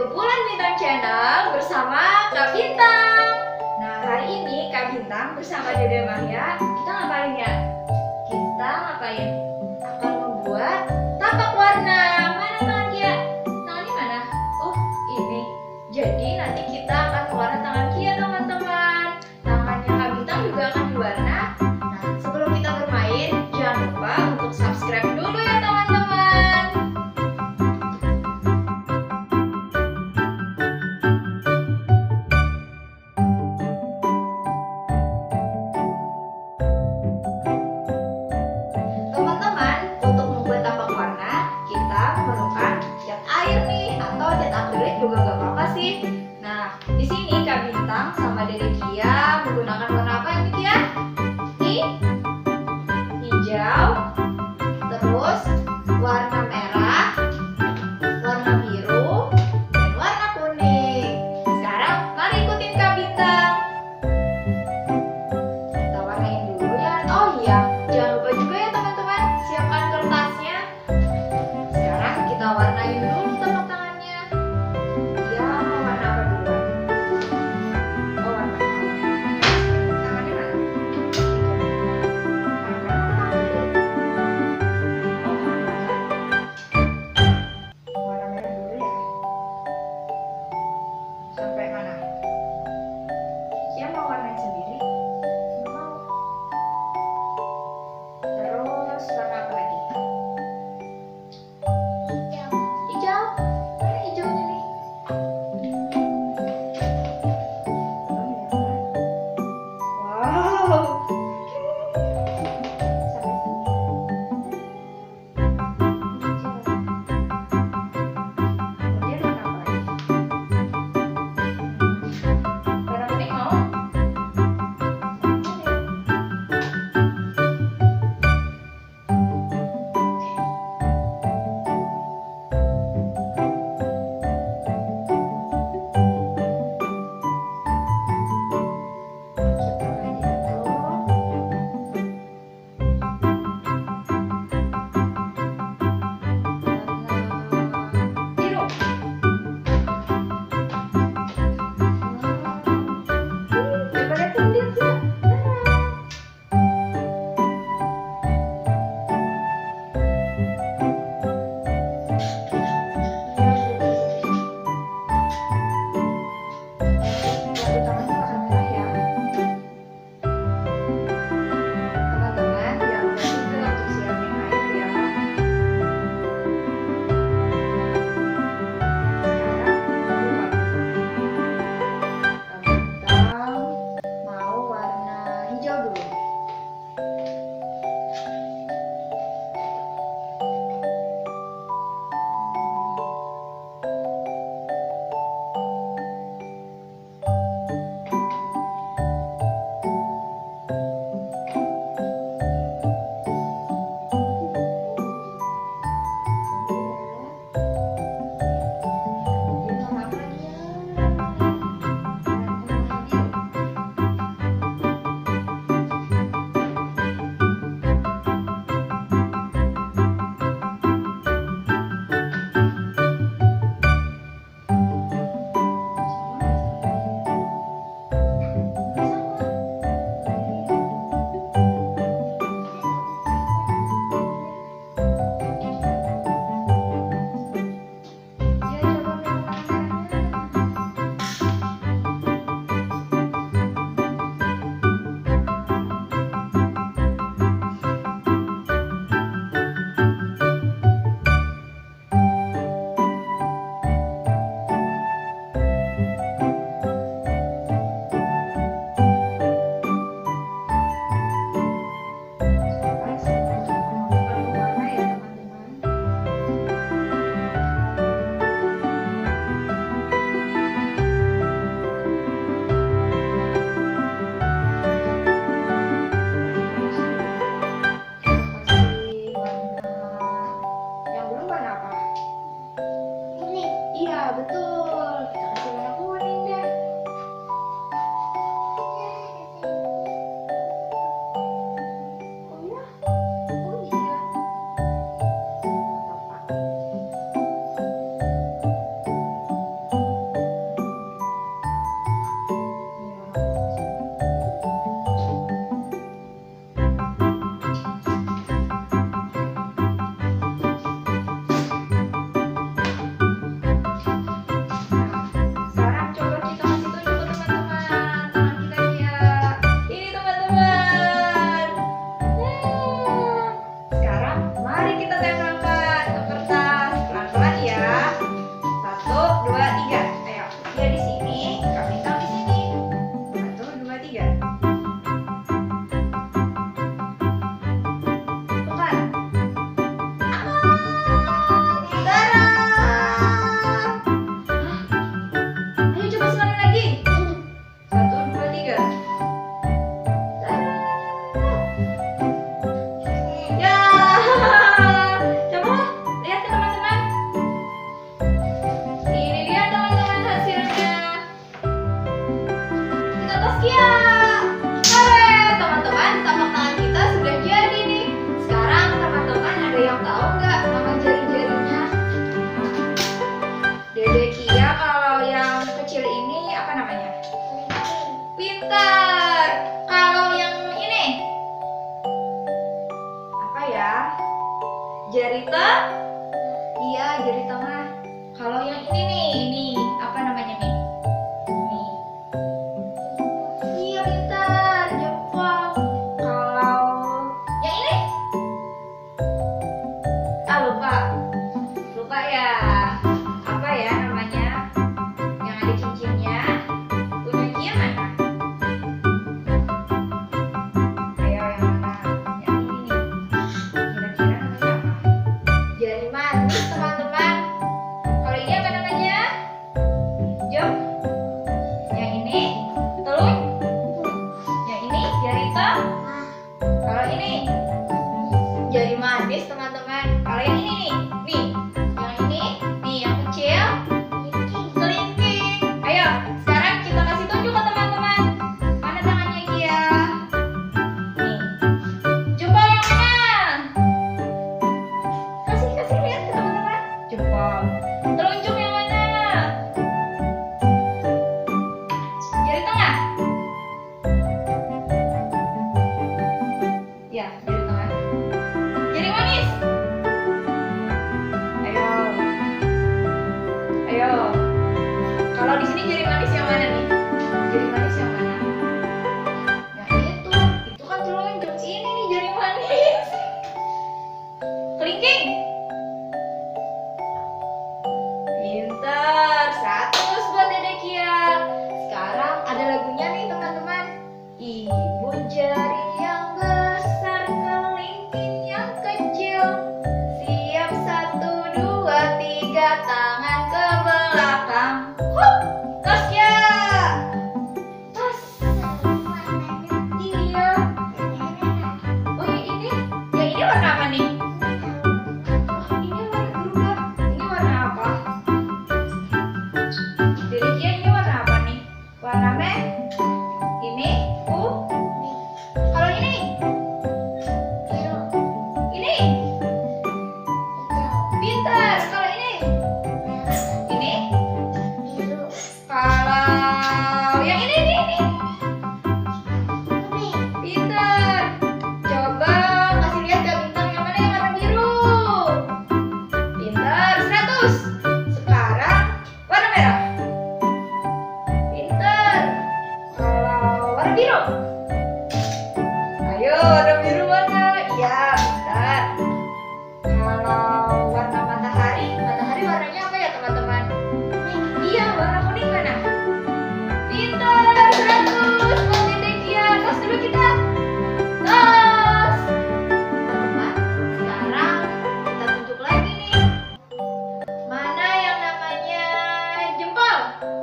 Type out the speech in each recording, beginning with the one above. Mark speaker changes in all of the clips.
Speaker 1: Kumpulan Bintang Channel bersama Kak Bintang. Nah, hari ini Kak Bintang bersama Dede Mahya, kita ngapain ya? Kita ngapain? Akan membuat tapak warna. Mana tangan Kia? Tangannya mana? Oh, ini. Jadi nanti kita akan keluarin tangan Kia, teman-teman. Tangannya Kak Bintang juga akan diwarna. Nah, sebelum kita bermain, jangan lupa untuk subscribe dulu ya, teman-teman. Teman-teman, untuk membuat tapak warna, kita memerlukan cat air nih, atau cat akrilik juga gak apa-apa sih. Nah, di sini Kak Bintang sama Dede Kia menggunakan warna apa ini Kia? Hijau, terus warna merah, warna biru, dan warna kuning. Sekarang mari ikutin Kak Bintang. Kita warnain dulu ya. Oh iya, jangan lupa juga ya teman-teman, siapkan kertasnya. Sekarang kita warnain dulu tapak tangannya. Ya, mau warna apa dulu? Oh, warna merah. Tangannya mana? Warna merah dulu ya. Sampai mana? Kia mau warnain sendiri? Nggak mau. Terus warna apa lagi? Hijau. Mana hijaunya nih? Wow. Sampai sini. Kemudian warna apa lagi? Warna kuning mau? Kita warnain itu. Warna biru. Coba lihat tuh, lihat ya. Ganti tangannya warna merah ya. Teman-teman, jangan lupa juga untuk siapin air ya. Sekarang Kak Bintang mau warna hijau dulu. Kemudian warna apa lagi ya? Warna biru. Bintang? Kalau ini jari manis teman-teman. Kalau yang ini nih, yang ini, nih yang kecil, kelingking. Ayo, sekarang kita kasih tunjuk ke teman-teman. Mana tangannya Kia? Nih, jempol yang mana? Kasih lihat ke teman-teman. Jempol. Telunjuk yang mana? Jari tengah. Ya, jari tengah. Jari manis. Ayo. Kalau di sini jari manis yang mana nih? Jari manis yang mana? Nah itu kan telunjuk. Ini nih jari manis. Kelingking. Pintar. 100 buat Dede Kia. Sekarang ada lagunya nih teman-teman. Ibu jari yang besar, kelingking yang kecil. Siap 1, 2, 3, tangan ke belakang. Hup, tos ya. Tos. Iya. Oh yang ini warna apa nih? Ini warna berubah. Ini warna apa? Jadi Kia ini warna apa nih? Warna merah. Ini kalau ini pintar. Kalau ini kalau yang ini pintar. Coba kasih lihat ke Bintang yang mana yang warna biru. Pintar. 100. Sekarang warna merah. Pintar. Kalau warna biru. Ayo, warna biru mana? Iya, bentar. Kalau warna matahari warnanya apa ya teman-teman? Iya, warna kuning mana? Pintar, 100 buat Dede Kia. Tos dulu kita. Tos. Teman-teman, sekarang kita tunjuk lagi nih. Mana yang namanya jempol?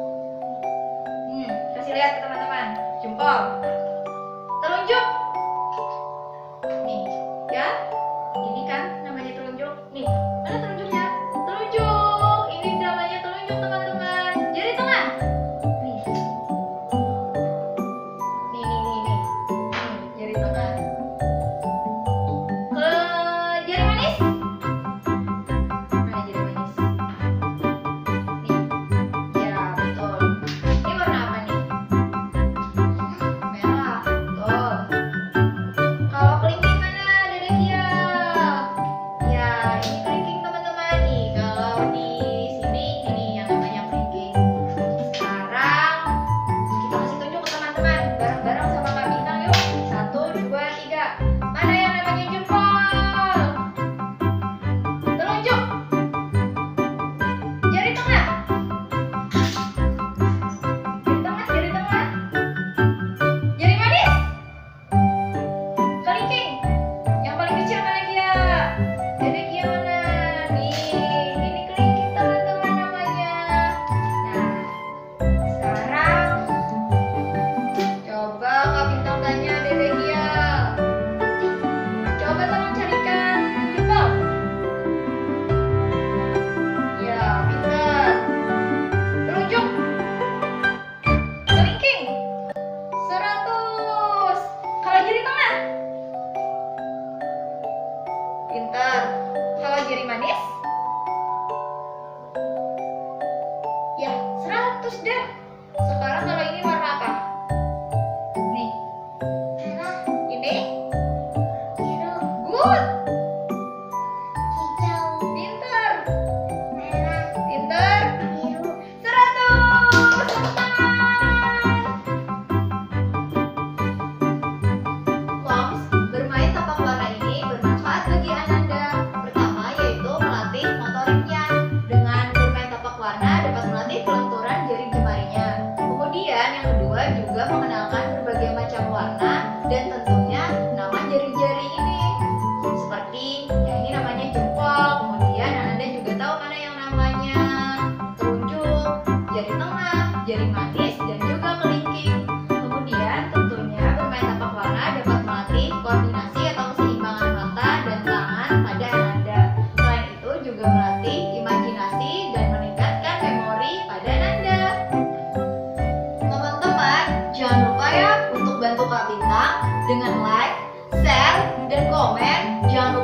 Speaker 1: Kasih lihat ke teman-teman. Jempol. Telunjuk. Nih, ya. Ini kan namanya telunjuk. Nih, mana telunjuknya? Telunjuk. Ini namanya telunjuk teman-teman. Jari tengah. Nih. Nih. Jari tengah. Ke jari manis. Mana jari manis? Nih. Ya, betul. Ini warna apa nih? Merah. Betul. Kalau kelingking mana Dede Kia? Ya, ini kelingking teman-teman nih. Kalau di sini ini yang namanya kelingking. Sekarang kita kasih tunjuk ke teman-teman. Bareng-bareng sama Kak Bintang yuk. 1, 2, 3.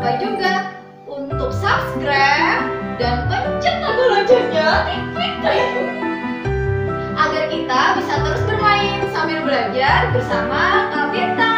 Speaker 1: lupa juga untuk subscribe dan pencet tombol loncengnya, agar kita bisa terus bermain sambil belajar bersama Kak Bintang.